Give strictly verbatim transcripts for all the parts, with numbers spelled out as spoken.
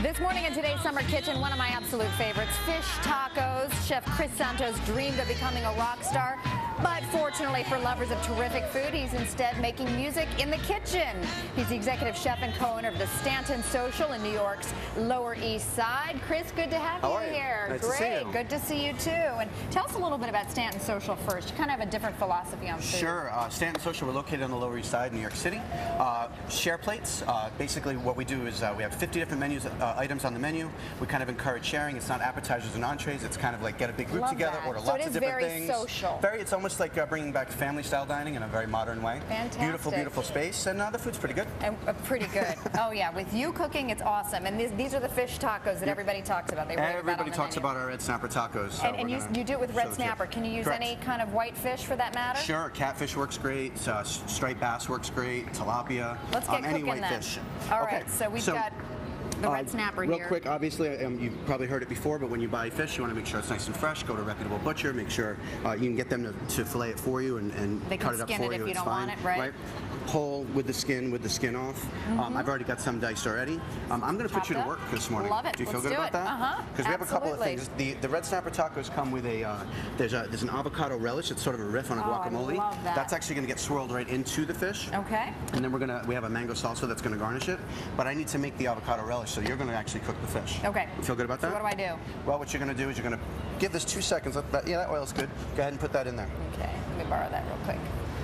This morning in today's Summer Kitchen, one of my absolute favorites, fish tacos. Chef Chris Santos dreamed of becoming a rock star, but fortunately for lovers of terrific food, he's instead making music in the kitchen. He's the executive chef and co-owner of the Santos Social in New York's Lower East Side. Chris, good to have How you are you? here. Nice Great, to see you. good to see you too. And tell us a little bit about Santos Social first. You kind of have a different philosophy on food. Sure. Uh, Santos Social, we're located on the Lower East Side, New York City. Uh, share plates. Uh, basically, what we do is uh, we have fifty different menus, uh, items on the menu. We kind of encourage sharing. It's not appetizers and entrees. It's kind of like get a big group Love together, that. order So lots it of is different very things. social. Very. It's almost like uh, bringing back family-style dining in a very modern way. Fantastic. Beautiful, beautiful space, and uh, the food's pretty good. And uh, pretty good. Oh yeah, with you cooking, it's awesome. And these, these are the fish tacos that everybody talks about. They rave Everybody about on the talks menu. about our red snapper tacos. So And, and you, gonna you do it with show red the snapper. kids. Can you use Correct. any kind of white fish for that matter? Sure, catfish works great, uh, striped bass works great, tilapia, Let's get um, any cooking white then. fish. All Okay, right, so we've so, got the red uh, snapper real here. quick, obviously, um, you've probably heard it before, but when you buy fish, you want to make sure it's nice and fresh. Go to a reputable butcher, make sure uh, you can get them to, to fillet it for you and, and They can cut it up skin for it you. if you It's don't fine, want it, right? Whole with the skin, with the skin off. Mm-hmm. um, I've already got some diced already. Um, I'm going to put you to Chopped work up. this morning. Love it. Do you feel Let's good do about it. that? Uh-huh. Because we have a couple of Absolutely. things. The, the red snapper tacos come with a, uh, there's a, there's an avocado relish. It's sort of a riff on a Oh, I guacamole. love that. That's actually going to get swirled right into the fish. Okay. And then we're gonna we have a mango salsa that's gonna garnish it. But I need to make the avocado relish, so you're gonna actually cook the fish. Okay. You feel good about So that? what do I do? Well, what you're gonna do is you're gonna give this two seconds. Let that, yeah, that oil's good. Go ahead and put that in there. Okay, let me borrow that real quick.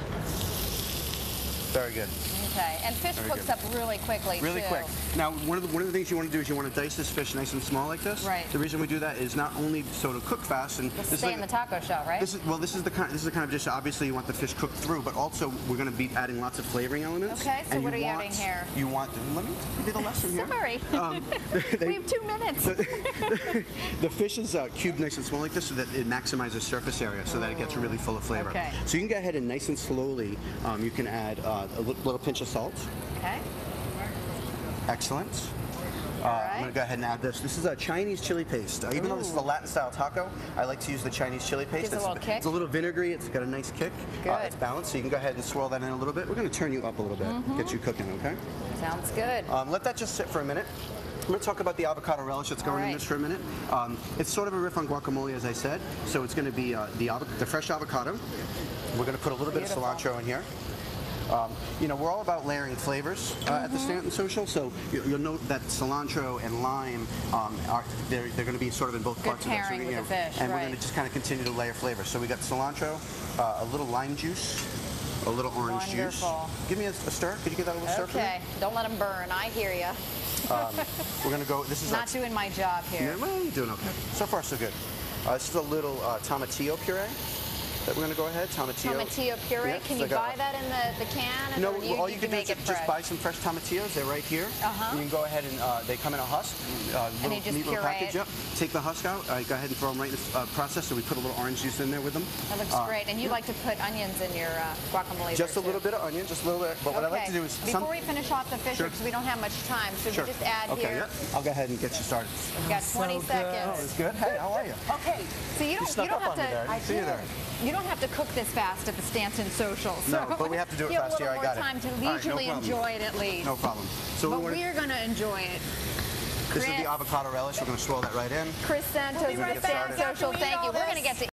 Very good. Okay, and fish Very cooks good. up really quickly Really too. quick. Now, one of the one of the things you want to do is you want to dice this fish nice and small like this. Right. The reason we do that is not only so to cook fast and Let's this stay is in like, the taco shell, right? This is well. This is the kind. This is the kind of dish. Obviously, you want the fish cooked through, but also we're going to be adding lots of flavoring elements. Okay, so and what are you want, adding here? You want. Let me give you the lesson here. Sorry. Um, We have two minutes. The fish is uh, cubed nice and small like this so that it maximizes surface area so that it gets really full of flavor. Okay. So you can go ahead and nice and slowly, um, you can add uh, a li- little pinch of salt. Okay. Excellent. Uh, right. I'm going to go ahead and add this. This is a Chinese chili paste. Uh, even though this is a Latin style taco, I like to use the Chinese chili paste. Gives a it's, little kick. It's a little vinegary. It's got a nice kick. Good. Uh, it's balanced, so you can go ahead and swirl that in a little bit. We're going to turn you up a little bit, Mm-hmm. get you cooking, okay? Sounds good. Um, let that just sit for a minute. I'm going to talk about the avocado relish that's going All in right. this for a minute. Um, it's sort of a riff on guacamole, as I said. So it's going to be uh, the, avo the fresh avocado. We're going to put a little Beautiful. bit of cilantro in here. Um, you know, we're all about layering flavors uh, at the Santos Social, so you, you'll note that cilantro and lime um, are they're, they're going to be sort of in both Good parts of that. So pairing we- with you the know, fish, and we're right. going to just kind of continue to layer flavor. So we got cilantro, uh, a little lime juice, a little orange Wonderful. juice. Give me a, a stir. Could you give that a little stir for me? Okay, don't let them burn. I hear you. Um, we're going to go. This is Not a, doing my job here. Yeah, well, you're doing okay. So far, so good. Uh, this is a little uh, tomatillo puree that we're going to go ahead. Tomatillo. Tomatillo puree. Yeah, Can it's you like a- buy that in the, the can? No, or you, all you you can can do make is it just fresh? buy some fresh tomatillos. They're right here. Uh-huh. You can go ahead and uh, they come in a husk. Uh, And little, you just neat little puree package. it. Yep. Take the husk out. Uh, go ahead and throw them right in the uh, process. So we put a little orange juice in there with them. That looks Uh, great. And you like to put onions in your uh, guacamole Just a there, little too. bit of onion, just a little bit. But what I like to do is Before some. we finish off the fish, Sure. because we don't have much time, should Sure. we just add okay, here? yeah. I'll go ahead and get you started. We've got twenty Oh, seconds. it's good. Hey, how are you? Okay, so you don't, snuck you don't up have on me to. there. I didn't see you there. You don't have to cook this fast at the Stanton Social. So No, but we have to do it you have fast a here. little I got more it. time to All right, no leisurely problem. enjoy it at least. No problem. So But we we are going to enjoy it. This is Chris. the avocado relish. We're going to swirl that right in. Chris Santos, We'll be right Stanton back Social. after we eat Thank you. all We're going to this. get to